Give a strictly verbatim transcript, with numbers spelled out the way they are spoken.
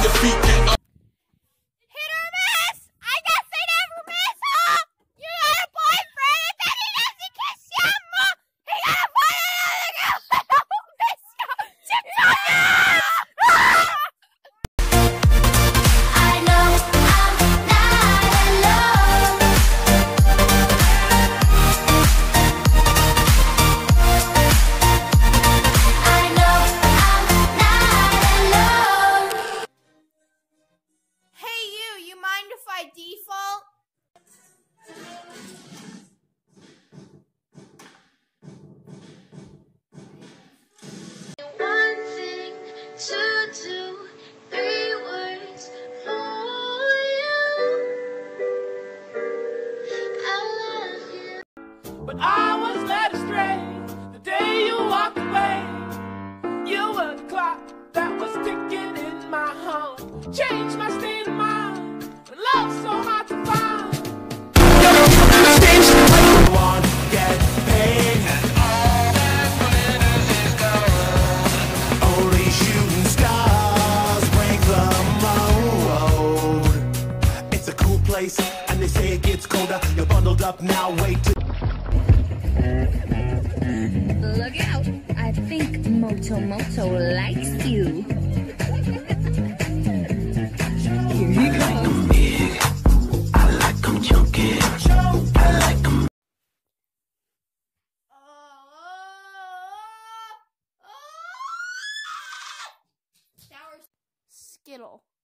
your feet get up. Hit or miss! I guess they never miss, huh? You got a boyfriend and then he doesn't kiss you, ma! He gotta find another girl that don't miss you! TikTok! I know I'm not alone. I know I'm not alone. Hey you, you mind if I default? One thing to do, three words for you. I love you. But I was led astray the day you walked away. You were the clock that was ticking in my home. Changed my state of mind. When love's so hard to find. You won't get paid, and all that glitters is gold. Only shooting stars break the mold. It's a cool place, and they say it gets colder. You're bundled up now, wait till Look out! I think Moto Moto likes you. Here he comes. I like 'em chunky. I like 'em. Skittle.